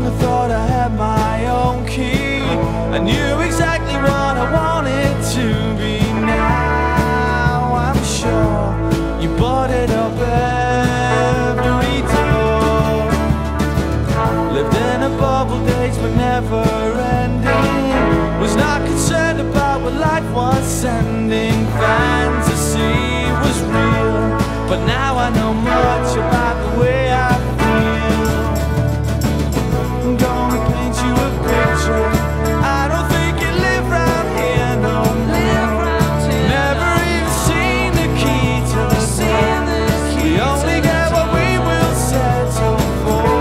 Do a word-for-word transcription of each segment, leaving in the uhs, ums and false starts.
young, I thought I had my own key. I knew exactly what I wanted to be. Now I'm sure you bought it up every door. Lived in a bubble, days but never ending. Was not concerned about what life was sending. Fantasy was real, but now I know much about the way I feel. I'm gonna paint you a picture. I don't think you live round here, no. Never even seen the key to the door. We only get what we will settle for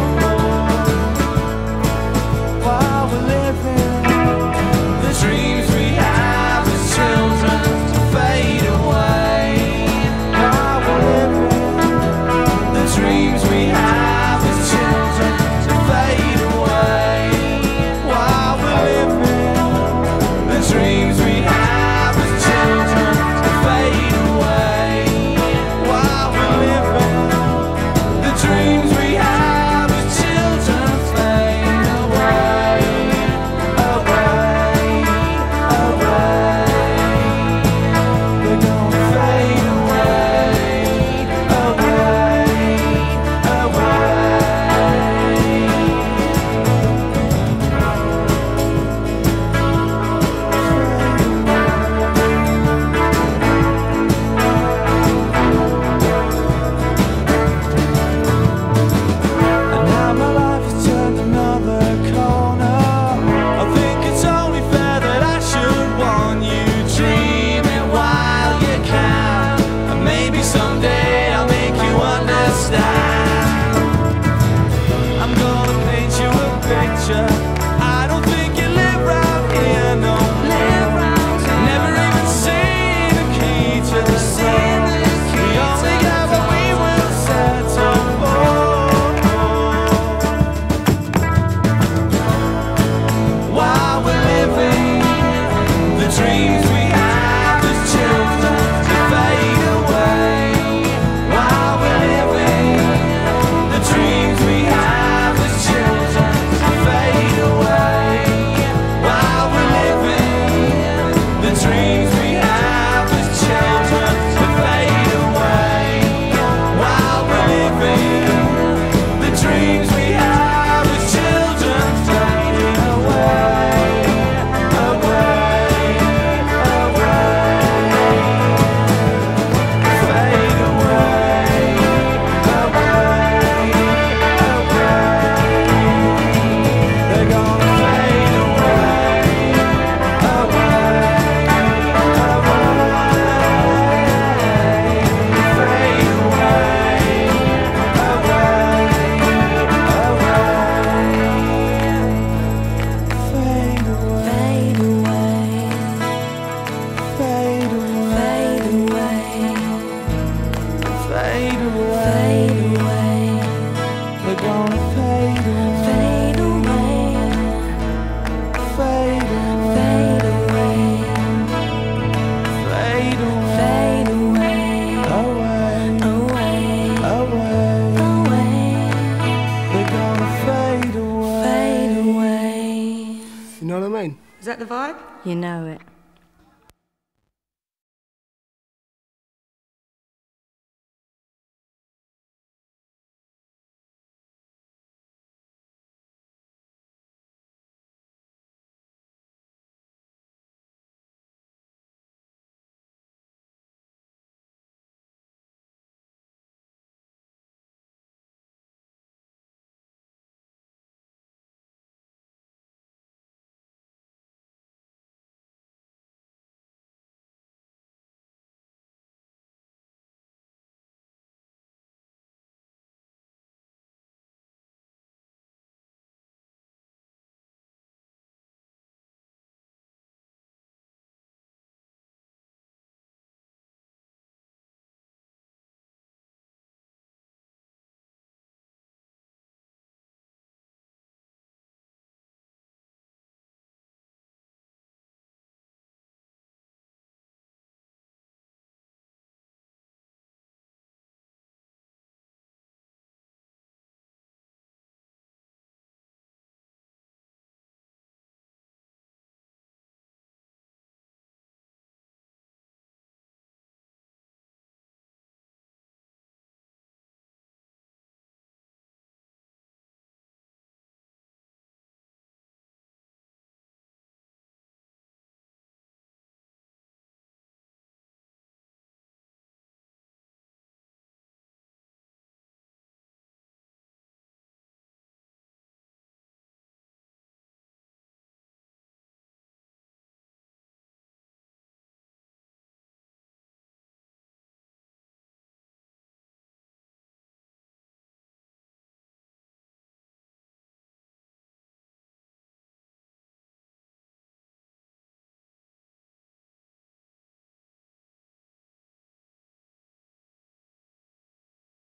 while we're living. The dreams we have as children fade away while we're living. The dreams we have as children fade away while we're living. The dreams we have as children fade away while we're living. The dreams we have as children fade away, away, away. They're gonna fade away, away, away. And now my life has turned another corner. I think it's only fair that I should warn you. Dream it while you can, and maybe someday I'll make you understand. I'm gonna paint you a picture. I don't think you live round here, no. Never even seen the key to the door. We only get what we will settle for while we're living. The dreams we have as children fade away while we're living. The dreams we have as children fade away while we're living. The dreams we have as children fade away while we're living. The dreams we have as children fade away, away, away. Fade away, away, away. They're gonna fade away, away, away. Fade away, away, You know what I mean? Is that the vibe? You know it.